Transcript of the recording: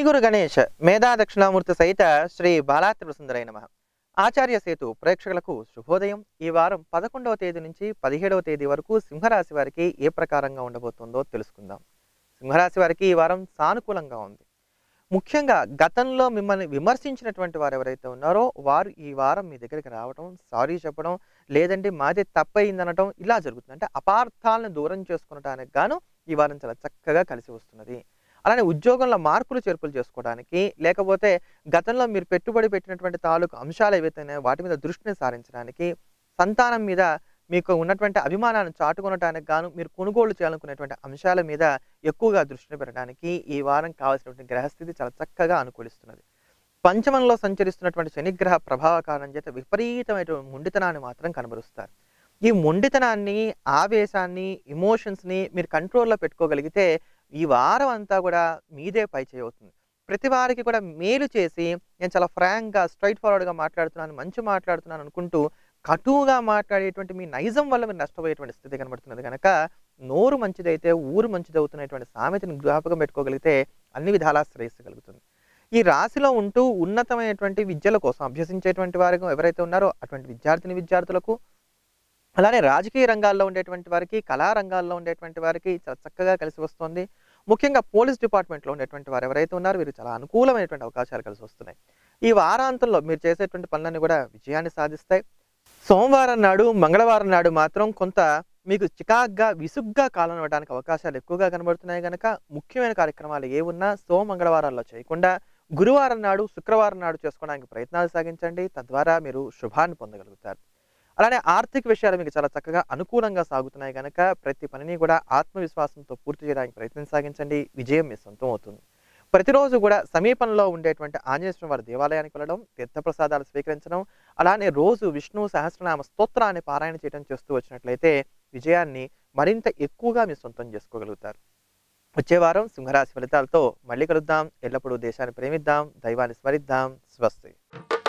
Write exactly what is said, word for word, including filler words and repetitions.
గురు గణేష్ మేధా దక్షిణామూర్తి సహిత శ్రీ బాలాత్రిపుర సుందరై నమః. ఆచార్య సేతు ప్రేక్షకులకు శుభోదయం. ఈ వారం పదకొండవ తేదీ నుంచి పదిహేడవ తేదీ వరకు సింహరాశి వారికి ఏ ప్రకారంగా ఉండబోతుందో తెలుసుకుందాం. సింహరాశి వారికి ఈ వారం సానుకూలంగా ఉంది. ముఖ్యంగా గతంలో మిమ్మల్ని విమర్శించినటువంటి వారు ఎవరైతే ఉన్నారో వారు ఈ వారం మీ దగ్గరికి రావడం, సారీ చెప్పడం, లేదంటే మాదే తప్పయిందనటం ఇలా జరుగుతుంది. అంటే అపార్థాలను దూరం చేసుకునడానికి గాను ఈ వారం చాలా చక్కగా కలిసి వస్తున్నది. అలానే ఉద్యోగంలో మార్పులు చేర్పులు చేసుకోవడానికి, లేకపోతే గతంలో మీరు పెట్టుబడి పెట్టినటువంటి తాలూకు అంశాలు ఏవైతే వాటి మీద దృష్టిని సారించడానికి, సంతానం మీద మీకు ఉన్నటువంటి అభిమానాన్ని చాటుకొనడానికి గాను మీరు కొనుగోలు చేయాలనుకునేటువంటి అంశాల మీద ఎక్కువగా దృష్టిని పెట్టడానికి ఈ వారం కావాల్సినటువంటి గ్రహస్థితి చాలా చక్కగా అనుకూలిస్తున్నది. పంచమంలో సంచరిస్తున్నటువంటి శనిగ్రహ ప్రభావ కారణం చేత విపరీతమైనటువంటి మొండితనాన్ని మాత్రం కనబరుస్తారు. ఈ మొండితనాన్ని, ఆవేశాన్ని, ఎమోషన్స్ని మీరు కంట్రోల్లో పెట్టుకోగలిగితే ఈ వారం అంతా కూడా మీదే పై చేయవుతుంది. ప్రతి వారికి కూడా మేలు చేసి నేను చాలా ఫ్రాంక్గా స్ట్రైట్ ఫార్వర్డ్గా మాట్లాడుతున్నాను, మంచి మాట్లాడుతున్నాను అనుకుంటూ కటువుగా మాట్లాడేటువంటి మీ నైజం వల్ల మీరు నష్టపోయేటువంటి స్థితి కనబడుతున్నది కనుక నోరు మంచిదైతే ఊరు మంచిదవుతున్నటువంటి సామెతను జ్ఞాపకం పెట్టుకోగలిగితే అన్ని విధాలా శ్రేయస్సు కలుగుతుంది. ఈ రాశిలో ఉంటూ ఉన్నతమైనటువంటి విద్యల కోసం అభ్యసించేటువంటి వారికి ఎవరైతే ఉన్నారో అటువంటి విద్యార్థిని విద్యార్థులకు, అలానే రాజకీయ రంగాల్లో ఉండేటువంటి వారికి, కళారంగాల్లో ఉండేటువంటి వారికి చాలా చక్కగా కలిసి వస్తుంది. ముఖ్యంగా పోలీస్ డిపార్ట్మెంట్లో ఉండేటువంటి వారు ఎవరైతే ఉన్నారో వీరు చాలా అనుకూలమైనటువంటి అవకాశాలు కలిసి వస్తున్నాయి. ఈ వారాంతంలో మీరు చేసేటువంటి పనులన్నీ కూడా విజయాన్ని సాధిస్తాయి. సోమవారం నాడు, మంగళవారం నాడు మాత్రం కొంత మీకు చికాగ్గా, విసుగ్గా కాలం ఇవ్వడానికి అవకాశాలు ఎక్కువగా కనబడుతున్నాయి కనుక ముఖ్యమైన కార్యక్రమాలు ఏ ఉన్నా సోమ మంగళవారాల్లో చేయకుండా గురువారం నాడు, శుక్రవారం నాడు చేసుకోవడానికి ప్రయత్నాలు సాగించండి. తద్వారా మీరు శుభాన్ని పొందగలుగుతారు. అలానే ఆర్థిక విషయాలు మీకు చాలా చక్కగా అనుకూలంగా సాగుతున్నాయి కనుక ప్రతి పనిని కూడా ఆత్మవిశ్వాసంతో పూర్తి చేయడానికి ప్రయత్నం సాగించండి. విజయం మీ సొంతం అవుతుంది. ప్రతిరోజు కూడా సమీపంలో ఉండేటువంటి ఆంజనేయ స్వామి వారి దేవాలయానికి వెళ్ళడం, తీర్థప్రసాదాలు స్వీకరించడం, అలానే రోజు విష్ణు సహస్రనామ స్తోత్రాన్ని పారాయణ చేయడం చేస్తూ వచ్చినట్లయితే విజయాన్ని మరింత ఎక్కువగా మీ సొంతం చేసుకోగలుగుతారు. వచ్చే వారం సింహరాశి ఫలితాలతో మళ్ళీ కలుద్దాం. ఎల్లప్పుడూ దేశాన్ని ప్రేమిద్దాం, దైవాన్ని స్మరిద్దాం. స్వస్తి.